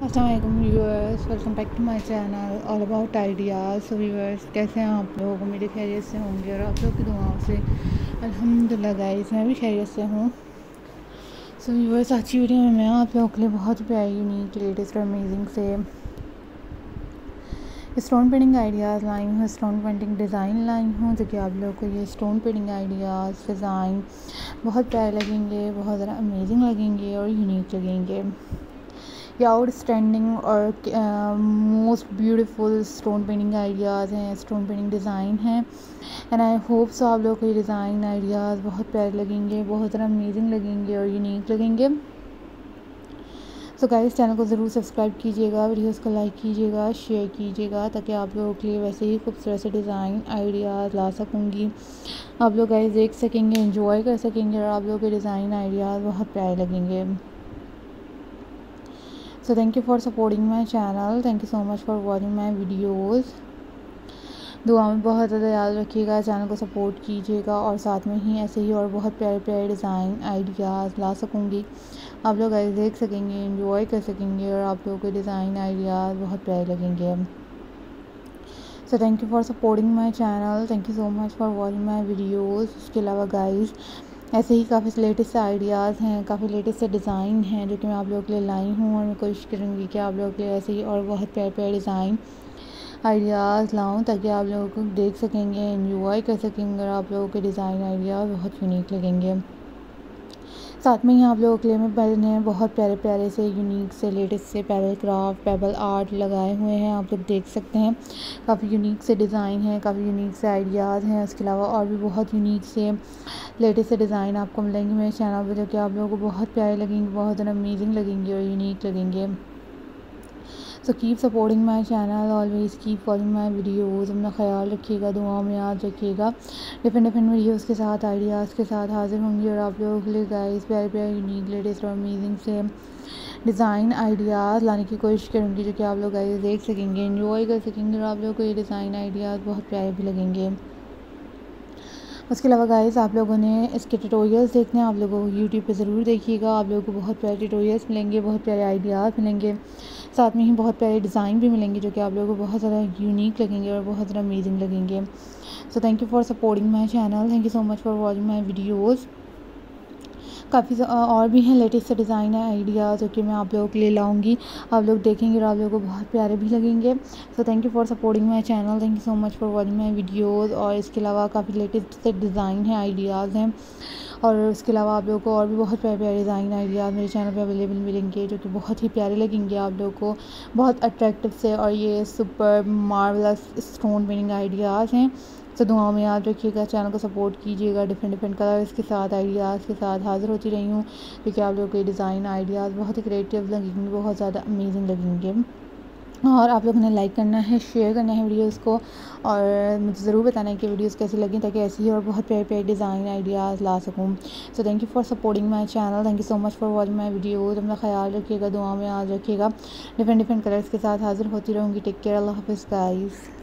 अस्सलाम viewers, welcome back to my channel all about ideas. So viewers, कैसे हैं आप लोग? मेरे खैरियत से होंगे और आप लोग की दुआओं से अल्हम्दुलिल्लाह गाइस मैं भी खैरियत से हूँ। सो व्यूअर्स, आज की वीडियो में मैं आप लोगों के लिए बहुत प्यारी, यूनिक, लेटेस्ट और अमेजिंग से स्टोन पेंटिंग आइडियाज़ लाई हूँ, स्टोन पेंटिंग डिज़ाइन लाई हूँ, जो कि आप लोगों को ये स्टोन पेंटिंग आइडियाज़ डिज़ाइन बहुत प्यारे लगेंगे, बहुत ज़्यादा अमेजिंग लगेंगे और यूनिक लगेंगे। ये आउटस्टैंडिंग और most beautiful stone painting ideas हैं, स्टोन पेंटिंग डिज़ाइन हैं। एंड आई होप सो आप लोगों को ये डिज़ाइन आइडियाज़ बहुत प्यारे लगेंगे, बहुत ज़्यादा अमेजिंग लगेंगे और यूनिक लगेंगे। सो गाइस, चैनल को ज़रूर सब्सक्राइब कीजिएगा, वीडियोस को लाइक कीजिएगा, शेयर कीजिएगा, ताकि आप लोगों के लिए वैसे ही खूबसूरत से डिज़ाइन आइडियाज़ ला सकूँगी। आप लोग गाइस देख सकेंगे, एंजॉय कर सकेंगे और आप लोगों के डिज़ाइन आइडियाज़ बहुत प्यारे लगेंगे। So thank you for supporting my channel. Thank you so much for watching my videos. दुआ में बहुत ज़्यादा याद रखिएगा, चैनल को सपोर्ट कीजिएगा और साथ में ही ऐसे ही और बहुत प्यारे प्यारे डिज़ाइन आइडियाज़ ला सकूँगी। आप लोग ऐसे देख सकेंगे, एंजॉय कर सकेंगे और आप लोगों के डिज़ाइन आइडियाज़ बहुत प्यारे लगेंगे। So thank you for supporting my channel, thank you so much for watching my videos. उसके अलावा गाइज़, ऐसे ही काफ़ी लेटेस्ट आइडियाज़ हैं, काफ़ी लेटेस्ट से डिज़ाइन हैं जो कि मैं आप लोगों के लिए लाई हूँ, और मैं कोशिश करूँगी कि आप लोगों के लिए ऐसे ही और बहुत प्यारे प्यारे डिज़ाइन आइडियाज़ लाऊं, ताकि आप लोगों को देख सकेंगे, एंजॉय कर सकेंगे और आप लोगों के डिज़ाइन आइडियाज़ बहुत यूनिक लगेंगे। साथ में ही आप लोगों के लिए मैंने बहुत प्यारे प्यारे से यूनिक से लेटेस्ट से पेबल क्राफ्ट, पेबल आर्ट लगाए हुए हैं, आप लोग देख सकते हैं। काफ़ी यूनिक से डिज़ाइन है, काफ़ी यूनिक से आइडियाज़ हैं। उसके अलावा और भी बहुत यूनिक से लेटेस्ट से डिज़ाइन आपको मिलेंगे मेरे चैनल पर, जो कि आप लोगों को बहुत प्यारे लगेंगे, बहुत ज़्यादा अमेजिंग लगेंगे और यूनिक लगेंगे। So keep supporting my channel, always keep watching my videos. अपना ख्याल रखिएगा, दुआओं में याद रखिएगा। डिफरेंट वीडियोज़ के साथ, आइडियाज़ के साथ हाजिर होंगी और आप लोगों के लिए गाइस प्यारे प्यारे यूनिक, लेटेस्ट और अमेजिंग से डिज़ाइन आइडियाज़ लाने की कोशिश करूँगी, जो कि आप लोग गाइस देख सकेंगे, एंजॉय कर सकेंगे और आप लोगों को ये डिज़ाइन आइडियाज़ बहुत प्यारे भी लगेंगे। उसके अलावा गाइस, आप लोगों ने इसके ट्यूटोरियल्स देखने हैं, आप लोगों को यूट्यूब पे ज़रूर देखिएगा। आप लोगों को बहुत प्यारे ट्यूटोरियल्स मिलेंगे, बहुत प्यारे आइडियाज़ मिलेंगे, साथ में ही बहुत प्यारे डिज़ाइन भी मिलेंगे, जो कि आप लोगों को बहुत ज़्यादा यूनिक लगेंगे और बहुत ज़्यादा अमेजिंग लगेंगे। So thank you for supporting my channel, thank you so much for watching my videos. काफ़ी और भी हैं लेटेस्ट से डिज़ाइन है, आइडियाज़, जो कि मैं आप लोगों के लिए लाऊंगी। आप लोग देखेंगे और आप लोगों को बहुत प्यारे भी लगेंगे। So thank you for supporting my channel, thank you so much for watching my videos. और इसके अलावा काफ़ी लेटेस्ट से डिज़ाइन है, आइडियाज़ हैं, और उसके अलावा आप लोगों को और भी बहुत प्यारे प्यारे डिज़ाइन आइडियाज़ मेरे चैनल पे अवेलेबल मिलेंगे, जो कि बहुत ही प्यारे लगेंगे आप लोगों को, बहुत अट्रैक्टिव से। और ये super marvellous stone painting ideas हैं। तो दुआओं में याद रखिएगा, चैनल को सपोर्ट कीजिएगा। डिफरेंट कलर्स के साथ, आइडियाज़ के साथ हाज़िर होती रही हूँ, क्योंकि आप लोगों के डिज़ाइन आइडियाज़ बहुत ही क्रिएटिव लगेंगे, बहुत ज़्यादा अमेजिंग लगेंगे। और आप लोगों ने लाइक करना है, शेयर करना है वीडियोस को, और मुझे ज़रूर बताना है कि वीडियोस कैसी लगी, ताकि ऐसी ही और बहुत प्यारे प्यारे डिज़ाइन आइडियाज़ ला सकूँ। So thank you for supporting my channel, thank you so much for watching my videos. अपना ख्याल रखिएगा, दुआ में याद रखिएगा। डिफरेंट कलर्स के साथ हाज़िर होती रहूँगी। टेक केयर, अल्लाह हाफ़िज़ गाइस।